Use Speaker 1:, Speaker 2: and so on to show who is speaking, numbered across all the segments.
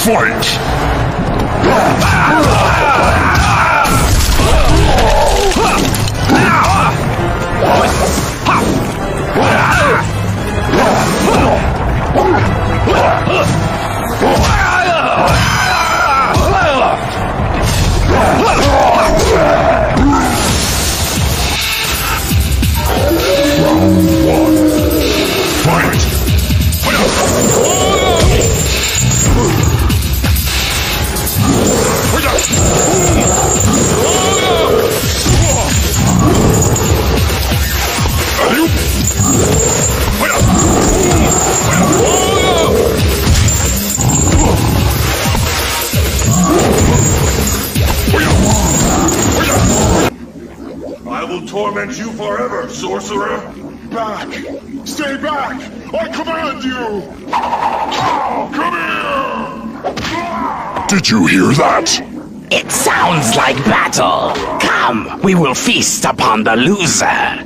Speaker 1: Fight!
Speaker 2: I will torment you forever, sorcerer!
Speaker 3: Back! Stay back! I command you! Come here!
Speaker 1: Did you hear that?
Speaker 4: It sounds like battle. Come, we will feast upon the loser.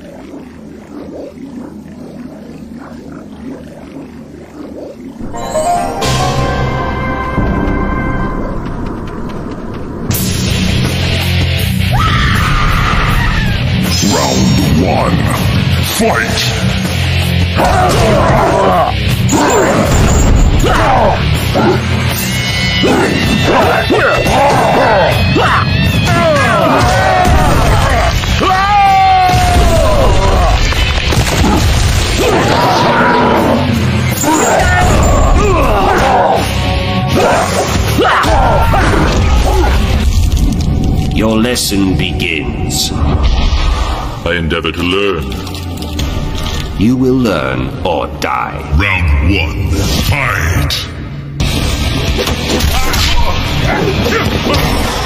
Speaker 1: Round 1. Fight!
Speaker 5: Your lesson begins.
Speaker 1: I endeavor to learn.
Speaker 5: You will learn or die.
Speaker 1: Round 1. Fight!